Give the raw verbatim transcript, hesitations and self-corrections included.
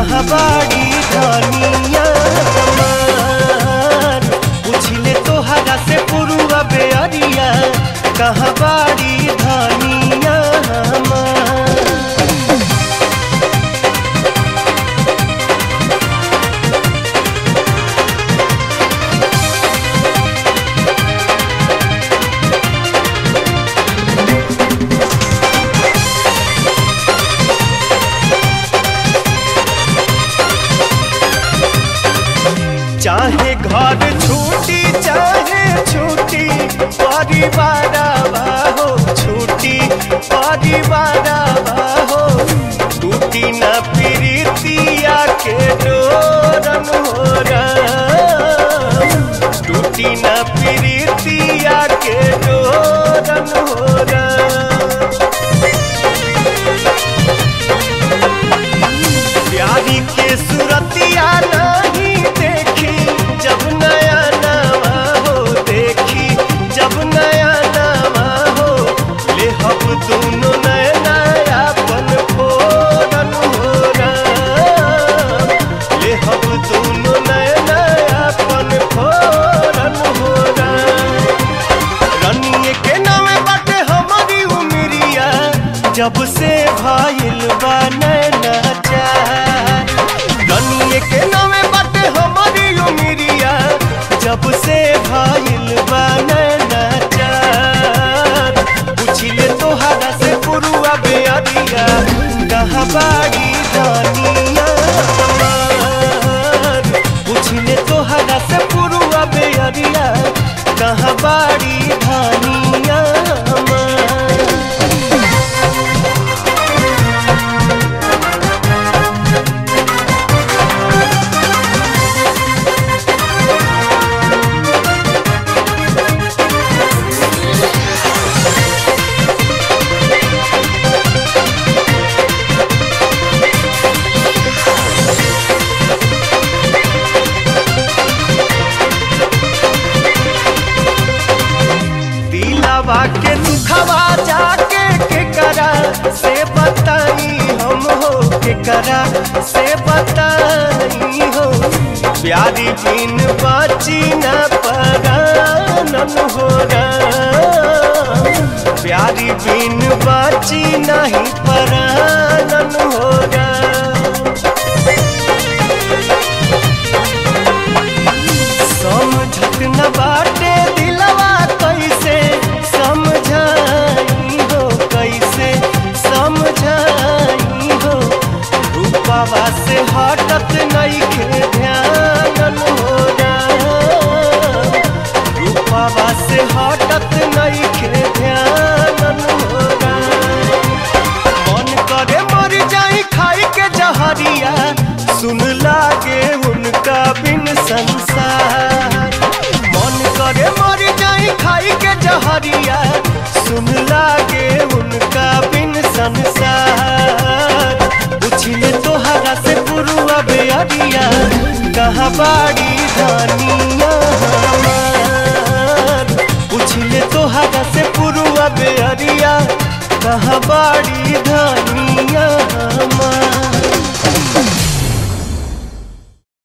कहाँ बाड़ी धनिया हमार। पूछले तोहरा से पुरुआ बेअरिया कहाँ बाड़ी धनिया हमार। चाहे घर छूटी चाहे छूटी परिवार हो, छूटी परिवार हो, टूटी न प्रीतिया के डोरन हो राम, टूटी न प्रीतिया के डोरन हो राम। प्यारी के सूरतिया नहीं देखी जब नया नवा हो, देखी जब नया नवा हो, ले हम दोनों नया नया पन फोरन हो राम, ले हम दोनों नया नया पन फोरन हो राम। रनिए के नामे बाटे हमारी उमरिया जब से भाईल बा नैना चार, रनिए के नामे बाटे हमारी उमरिया जब से भाईल बा नैना चार। पूछले तोहरा से पुरुआ बेअरिया कहाँ बाड़ी धनिया हमार। पूछले तोहरा से पुरुआ बेअरिया कहाँ बाड़ी धनिया हमार। के दुखवा जाके के करा से बताई हम हो, के करा से बताई हो। प्यारी बिन बाची न परानन हो राम, प्यारी बिन बाची नहीं परानन हो राम। समझत न बाटे दिलवा कैसे समझाई हो, कैसे समझाई हो। रूपवा से हटत नइखे ध्यान हो राम, रूपवा से हटत नइखे ध्यान हो राम। मन करे मर जाई खाई के जहरिया सुन लागे उनका बिन संसार। मन करे मर जाई खाई के जहरिया सुन लागे उनका बिन संसार। पूछले तोहरा से पुरुआ बेअरिया कहाँ बाड़ी धनिया हमार। पूछले तोहरा से पुरुआ बेअरिया कहाँ बाड़ी धनिया हमार।